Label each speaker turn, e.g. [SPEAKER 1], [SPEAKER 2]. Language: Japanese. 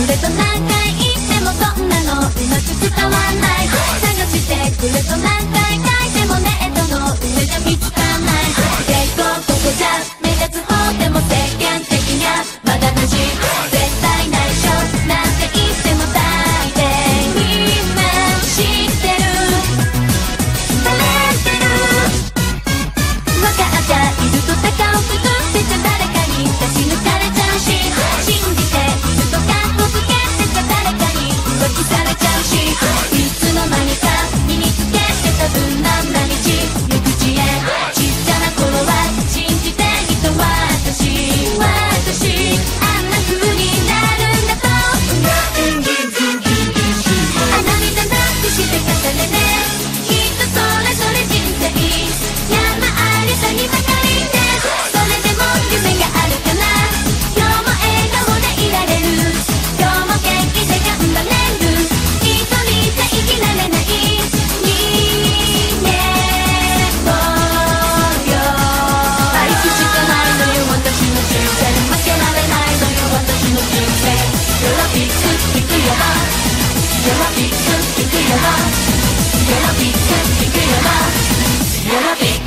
[SPEAKER 1] くれと何回言ってもそんなのうまく伝わんない。探してくれと何回書いてもネットの上じゃ見つかんない。結構ここじゃ目立つ方でも世間的にゃまだマジ絶対内緒なんて言っても大抵みんな知ってるバレてる。分かっちゃいると高をくぐってちゃ誰かに出し抜かれちゃうし、信じているとカッコつけてちゃ誰かに浮気されちゃうし、いつの間にか身につけてた分なんな道行く知恵。ちっちゃな頃は信じていた私あんな風になるんだと。あ涙なくして語れね、きっとそれぞれ人生山ありさにばかりで、それでも夢があるかな。今日も笑顔でいられる、今日も元気で頑張れる。一人じゃ生きられない人間もよ。愛すしかないのよ私の人生、負けられないのよ私の人生。よろぴくいくよろ、よろぴくいくよろ、よろぴくいくよろ、よろぴく